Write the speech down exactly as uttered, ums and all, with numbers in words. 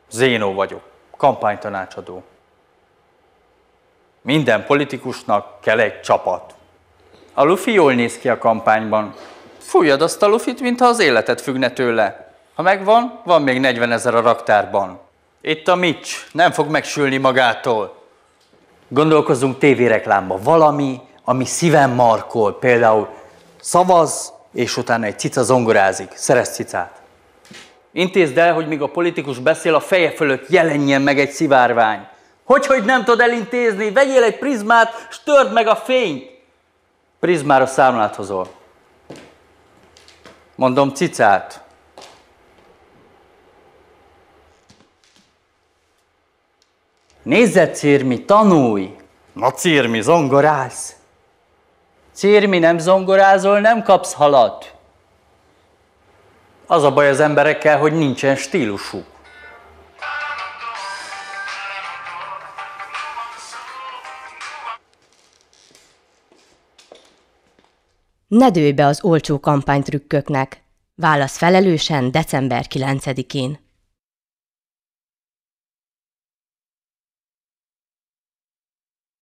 Zénó vagyok, kampánytanácsadó. Minden politikusnak kell egy csapat. A lufi jól néz ki a kampányban. Fújjad azt a lufit, mintha az életed függne tőle. Ha megvan, van még negyvenezer a raktárban. Itt a Mitch, nem fog megsülni magától. Gondolkozzunk tévéreklámba. Valami, ami szíven markol. Például szavaz, és utána egy cica zongorázik. Szerez cicát. Intézd el, hogy míg a politikus beszél, a feje fölött jelenjen meg egy szivárvány. Hogyhogy nem tudod elintézni? Vegyél egy prizmát, s törd meg a fényt. Prizmára számlát hozol. Mondom, cicát. Nézzed, Cirmi, tanulj! Na, Cirmi, zongorálsz. Cirmi, nem zongorázol, nem kapsz halat. Az a baj az emberekkel, hogy nincsen stílusuk. Ne dőlj be az olcsó kampánytrükköknek. Válasz felelősen december kilencedikén.